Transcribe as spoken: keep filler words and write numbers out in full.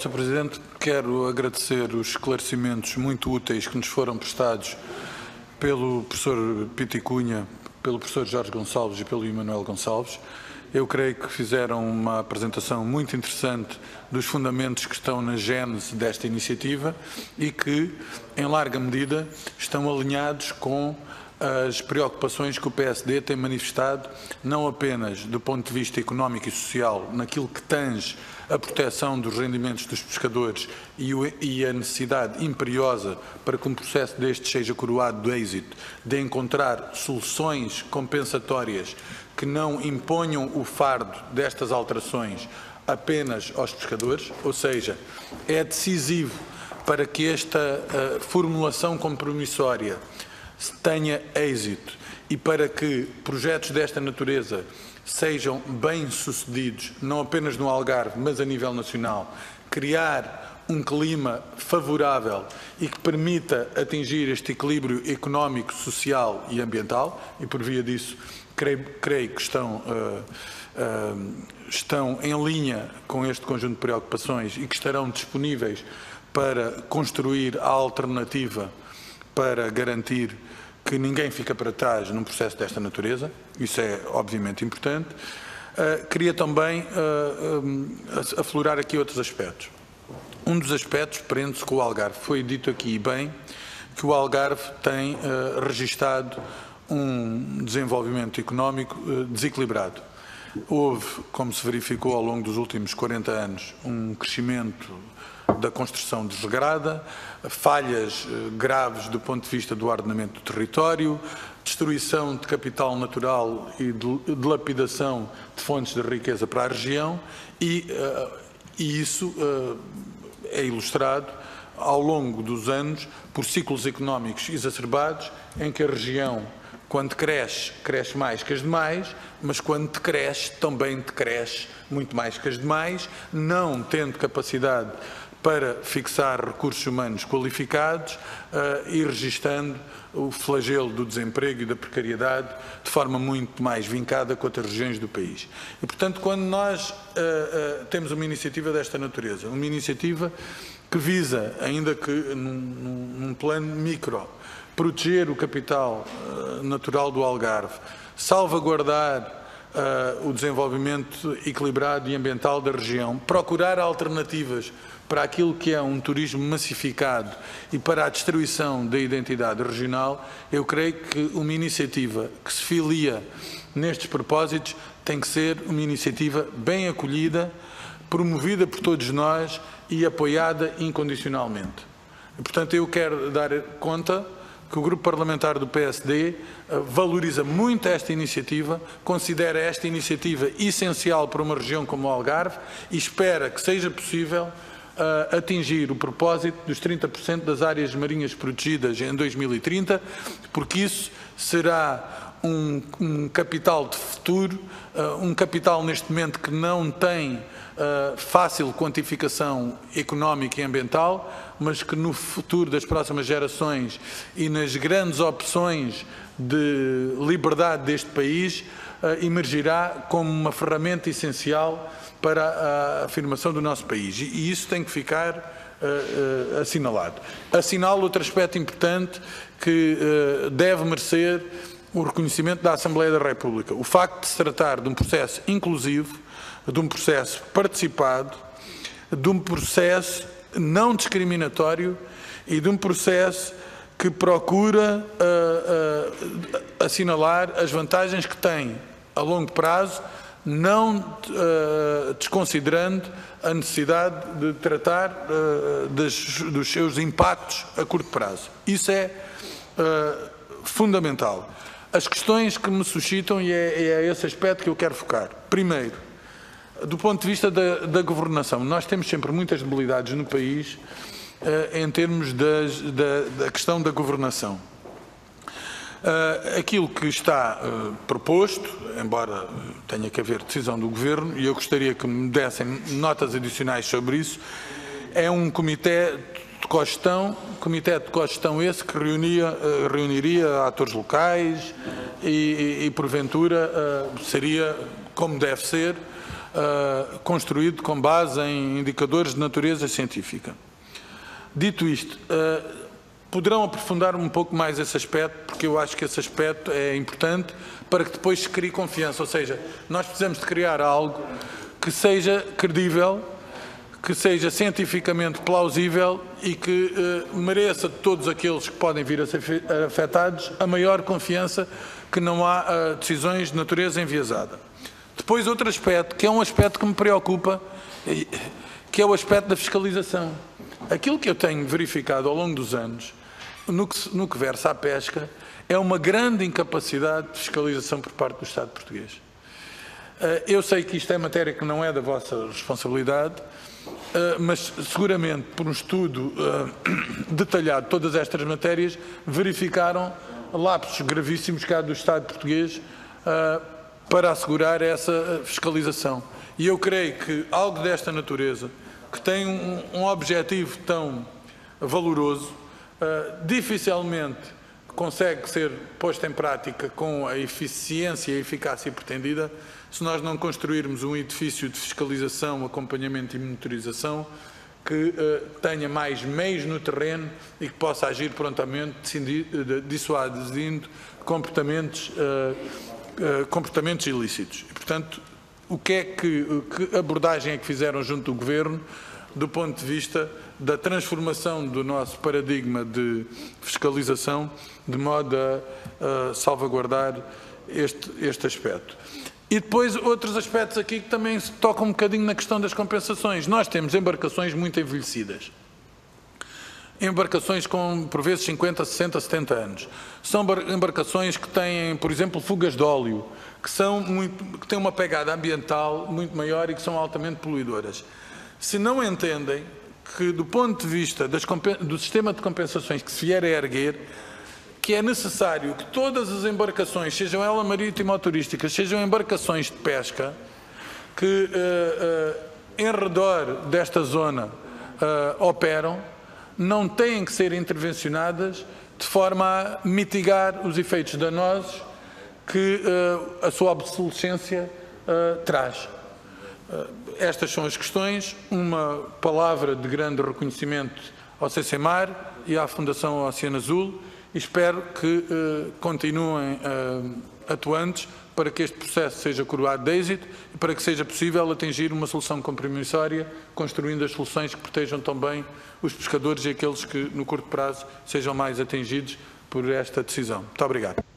senhor Presidente, quero agradecer os esclarecimentos muito úteis que nos foram prestados pelo professor Piti Cunha, pelo professor Jorge Gonçalves e pelo Emanuel Gonçalves. Eu creio que fizeram uma apresentação muito interessante dos fundamentos que estão na gênese desta iniciativa e que, em larga medida, estão alinhados com as preocupações que o P S D tem manifestado, não apenas do ponto de vista económico e social, naquilo que tange a proteção dos rendimentos dos pescadores e a necessidade imperiosa para que um processo deste seja coroado de êxito, de encontrar soluções compensatórias que não imponham o fardo destas alterações apenas aos pescadores, ou seja, é decisivo para que esta uh, formulação compromissória tenha êxito e para que projetos desta natureza sejam bem-sucedidos, não apenas no Algarve, mas a nível nacional, criar um clima favorável e que permita atingir este equilíbrio económico, social e ambiental, e por via disso creio, creio que estão, uh, uh, estão em linha com este conjunto de preocupações e que estarão disponíveis para construir a alternativa para garantir que ninguém fica para trás num processo desta natureza. Isso é obviamente importante. Uh, queria também uh, um, aflorar aqui outros aspectos. Um dos aspectos prende-se com o Algarve. Foi dito aqui bem que o Algarve tem uh, registado um desenvolvimento económico uh, desequilibrado. Houve, como se verificou ao longo dos últimos quarenta anos, um crescimento da construção desregrada, falhas eh, graves do ponto de vista do ordenamento do território, destruição de capital natural e dilapidação de fontes de riqueza para a região e, uh, e isso uh, é ilustrado ao longo dos anos por ciclos económicos exacerbados em que a região, quando cresce, cresce mais que as demais, mas quando decresce, também decresce muito mais que as demais, não tendo capacidade para fixar recursos humanos qualificados uh, e registando o flagelo do desemprego e da precariedade de forma muito mais vincada com outras regiões do país. E, portanto, quando nós uh, uh, temos uma iniciativa desta natureza, uma iniciativa que visa, ainda que num, num plano micro, proteger o capital uh, natural do Algarve, salvaguardar uh, o desenvolvimento equilibrado e ambiental da região, procurar alternativas para aquilo que é um turismo massificado e para a destruição da identidade regional, eu creio que uma iniciativa que se filia nestes propósitos tem que ser uma iniciativa bem acolhida, promovida por todos nós e apoiada incondicionalmente. E, portanto, eu quero dar conta que o Grupo Parlamentar do P S D valoriza muito esta iniciativa, considera esta iniciativa essencial para uma região como o Algarve e espera que seja possível Uh, atingir o propósito dos trinta por cento das áreas marinhas protegidas em dois mil e trinta, porque isso será um, um capital de futuro, uh, um capital neste momento que não tem uh, fácil quantificação económica e ambiental, mas que no futuro das próximas gerações e nas grandes opções de liberdade deste país uh, emergirá como uma ferramenta essencial para a afirmação do nosso país. E isso tem que ficar uh, uh, assinalado. Assinalo outro aspecto importante que uh, deve merecer o reconhecimento da Assembleia da República. O facto de se tratar de um processo inclusivo, de um processo participado, de um processo não discriminatório e de um processo que procura uh, uh, assinalar as vantagens que tem a longo prazo, não uh, desconsiderando a necessidade de tratar uh, das, dos seus impactos a curto prazo. Isso é uh, fundamental. As questões que me suscitam, e é, é esse aspecto que eu quero focar. Primeiro, do ponto de vista da, da governação, nós temos sempre muitas debilidades no país uh, em termos das, da, da questão da governação. Uh, aquilo que está uh, proposto, embora tenha que haver decisão do Governo, e eu gostaria que me dessem notas adicionais sobre isso, é um comitê de cogestão, comitê de cogestão esse que reunia, uh, reuniria atores locais e, e, e porventura, uh, seria, como deve ser, uh, construído com base em indicadores de natureza científica. Dito isto, uh, poderão aprofundar um pouco mais esse aspecto, porque eu acho que esse aspecto é importante para que depois se crie confiança, ou seja, nós precisamos de criar algo que seja credível, que seja cientificamente plausível e que eh, mereça de todos aqueles que podem vir a ser afetados a maior confiança que não há uh, decisões de natureza enviesada. Depois outro aspecto, que é um aspecto que me preocupa, que é o aspecto da fiscalização. Aquilo que eu tenho verificado ao longo dos anos, no que, no que versa à pesca, é uma grande incapacidade de fiscalização por parte do Estado português. Uh, eu sei que isto é matéria que não é da vossa responsabilidade, Uh, mas seguramente por um estudo uh, detalhado de todas estas matérias verificaram lapsos gravíssimos cá do Estado português uh, para assegurar essa fiscalização. E eu creio que algo desta natureza, que tem um, um objetivo tão valoroso, uh, dificilmente consegue ser posto em prática com a eficiência e a eficácia pretendida se nós não construirmos um edifício de fiscalização, acompanhamento e monitorização que uh, tenha mais meios no terreno e que possa agir prontamente, dissuadindo comportamentos, uh, uh, comportamentos ilícitos. E, portanto, o que é que, que abordagem é que fizeram junto do Governo do ponto de vista da transformação do nosso paradigma de fiscalização de modo a, a salvaguardar este, este aspecto? E depois outros aspectos aqui que também se tocam um bocadinho na questão das compensações. Nós temos embarcações muito envelhecidas. Embarcações com, por vezes, cinquenta, sessenta, setenta anos. São embarcações que têm, por exemplo, fugas de óleo, que, são muito, que têm uma pegada ambiental muito maior e que são altamente poluidoras. Se não entendem que, do ponto de vista das, do sistema de compensações que se vier a erguer, que é necessário que todas as embarcações, sejam elas marítimas ou turísticas, sejam embarcações de pesca, que uh, uh, em redor desta zona uh, operam, não têm que ser intervencionadas de forma a mitigar os efeitos danosos que uh, a sua obsolescência uh, traz. Uh, estas são as questões. Uma palavra de grande reconhecimento ao C C M A R e à Fundação Oceano Azul. Espero que uh, continuem uh, atuantes para que este processo seja coroado de êxito e para que seja possível atingir uma solução compromissória, construindo as soluções que protejam também os pescadores e aqueles que, no curto prazo, sejam mais atingidos por esta decisão. Muito obrigado.